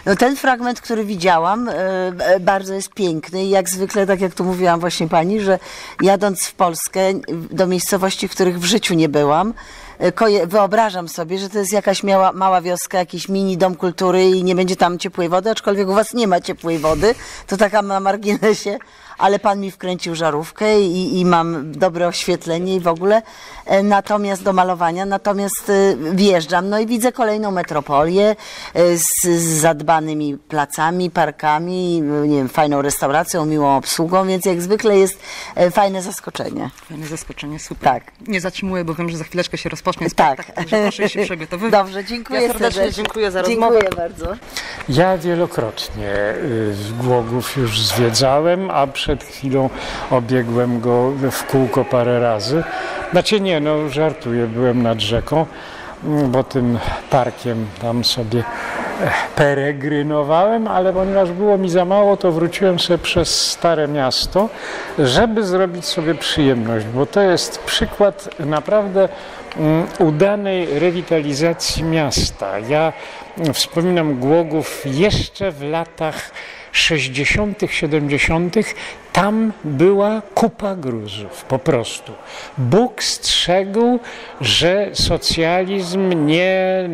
No ten fragment, który widziałam, bardzo jest piękny i jak zwykle, tak jak tu mówiłam właśnie pani, że jadąc w Polskę do miejscowości, w których w życiu nie byłam, wyobrażam sobie, że to jest jakaś mała wioska, jakiś mini dom kultury i nie będzie tam ciepłej wody, aczkolwiek u was nie ma ciepłej wody, to taka na marginesie, ale pan mi wkręcił żarówkę i mam dobre oświetlenie i w ogóle, natomiast do malowania, natomiast wjeżdżam, no i widzę kolejną metropolię z zadbanymi placami, parkami, nie wiem, fajną restauracją, miłą obsługą, więc jak zwykle jest fajne zaskoczenie. Fajne zaskoczenie, super. Tak. Nie zatrzymuję, bo wiem, że za chwileczkę się rozpocznie spektakl, Tak. także proszę się przygotowywać. Dobrze, dziękuję Ja serdecznie serdecznie. dziękuję za rozmowę. Dziękuję bardzo. Ja wielokrotnie Głogów już zwiedzałem, a przed chwilą obiegłem go w kółko parę razy. Znaczy nie, no żartuję, byłem nad rzeką, bo tym parkiem tam sobie peregrynowałem, ale ponieważ było mi za mało, to wróciłem sobie przez Stare Miasto, żeby zrobić sobie przyjemność, bo to jest przykład naprawdę udanej rewitalizacji miasta. Ja wspominam Głogów jeszcze w latach 60., 70. Tam była kupa gruzów, po prostu. Bóg strzegł, że socjalizm nie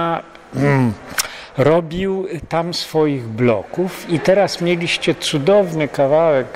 robił tam swoich bloków i teraz mieliście cudowny kawałek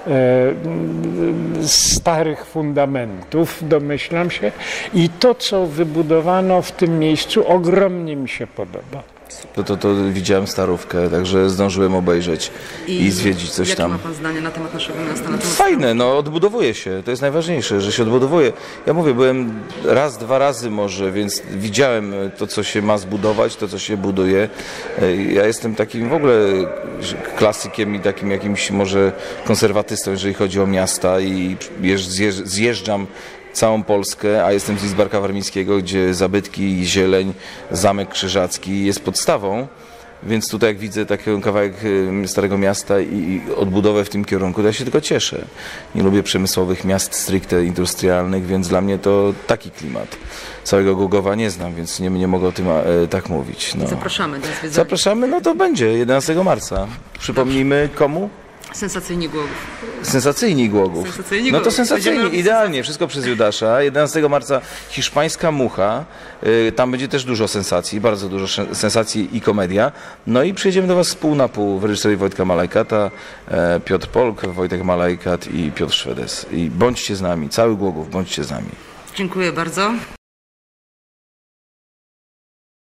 starych fundamentów, domyślam się, i to, co wybudowano w tym miejscu, ogromnie mi się podoba. To widziałem Starówkę, także zdążyłem obejrzeć i zwiedzić coś jakie tam. ma pan zdanie na temat naszego miasta? Na temat Fajne, no odbudowuje się, to jest najważniejsze, że się odbudowuje. Ja mówię, byłem raz, dwa razy może, więc widziałem to, co się ma zbudować, to, co się buduje. Ja jestem takim w ogóle klasykiem i takim jakimś może konserwatystą, jeżeli chodzi o miasta i zjeżdżam całą Polskę, a jestem z Lidzbarka Warmińskiego, gdzie zabytki, zieleń, Zamek Krzyżacki jest podstawą, więc tutaj jak widzę taki kawałek Starego Miasta i odbudowę w tym kierunku, to ja się tylko cieszę. Nie lubię przemysłowych miast stricte industrialnych, więc dla mnie to taki klimat. Całego Głogowa nie znam, więc nie mogę o tym tak mówić. No. Zapraszamy do zwiedzania. Zapraszamy, no to będzie 11 marca. Przypomnijmy komu? Sensacyjni Głogów. Sensacyjni Głogów. Sensacyjni No to Głogów. sensacyjni, Będziemy idealnie, wszystko przez Judasza. 11 marca Hiszpańska Mucha, tam będzie też dużo sensacji, bardzo dużo sensacji i komedia. No i przyjedziemy do was z pół na pół w reżyserii Wojtka Malajkata, Piotr Polk, Wojtek Malajkat i Piotr Szwedes. I bądźcie z nami, cały Głogów, bądźcie z nami. Dziękuję bardzo.